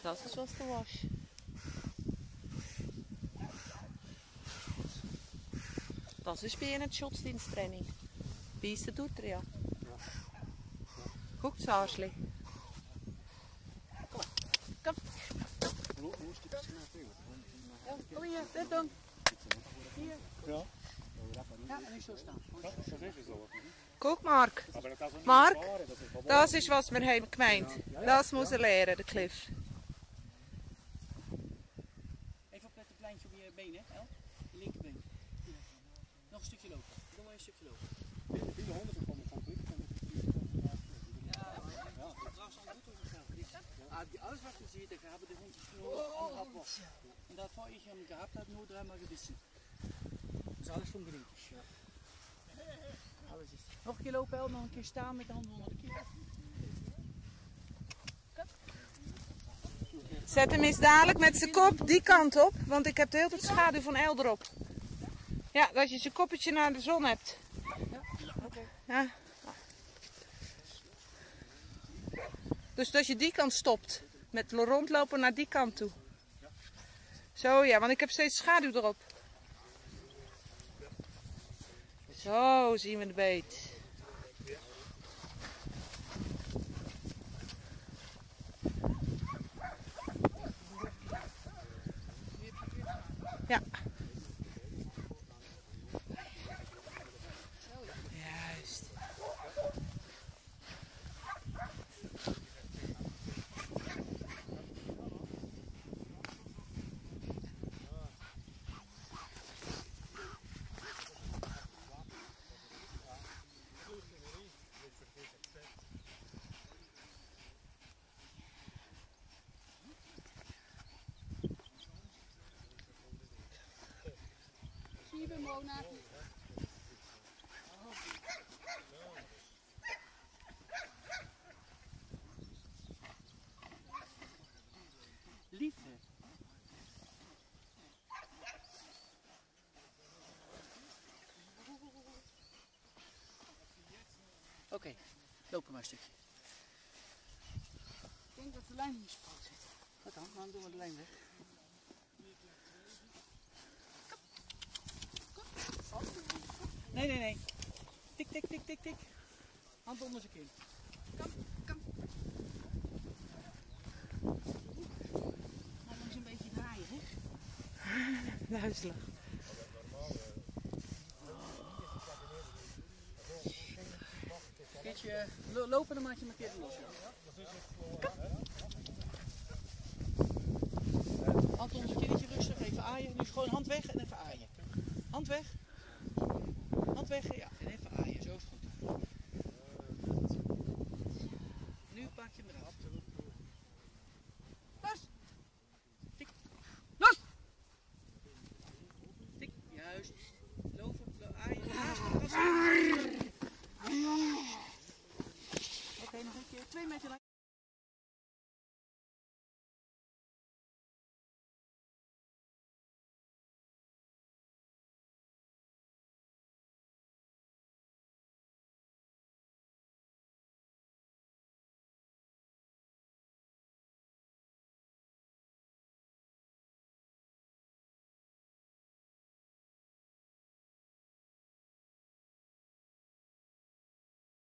Das ist, was du willst. Das ist bei ihnen das Schutzdiensttraining. Beißen tut er ja. Guck das Arschli. Komm. Komm. Ja, kom hier, dit dan. Hier. Ja. Ja, en niet zo staan. Dat is zo. Guck, Mark. Mark, das ist, was wir haben gemeint. Das muss er leren, der Cliff. Even opletten, pleintje op je benen, hè? Je linkerbeen. Nog een stukje lopen. Doe maar een stukje lopen. Die honden komen van Cliff. Ja, straks al goed over die alles, was du siehst, da haben die Hunde nur am Abwurf. Und davor ich ihn gehabt habe, nur 3-mal gebissen. Das ist alles vom Genetisch. Ja. Alles ist. Nog een keer lopen, El, nog een keer staan met de handen onder de kin. Zet hem eens dadelijk met zijn kop die kant op, want ik heb de hele tijd schaduw van El erop. Ja, dat je zijn koppetje naar de zon hebt. Ja, oké. Ja. Dus dat je die kant stopt. Met rondlopen naar die kant toe. Zo ja, want ik heb steeds schaduw erop. Zo zien we de beet. Ja. Juist. Lieve Mona. Liefde. Oké, lopen maar een stukje. Ik denk dat de lijn niet fout zit. Wat dan doen we de lijn weg. Nee. Tik, tik, tik, tik, tik. Hand onder zijn kin. Kom. Hij moet een beetje draaien, hè? Duizelig. Een keertje lopen, dan maak je hem een keer los. Ja. Hand onder zijn kinnetje, rustig, even aaien. Nu is gewoon hand weg en even aaien. Hand weg. Hand weg, ja. En even aaien, zo is het goed. Nu pak je hem eraf.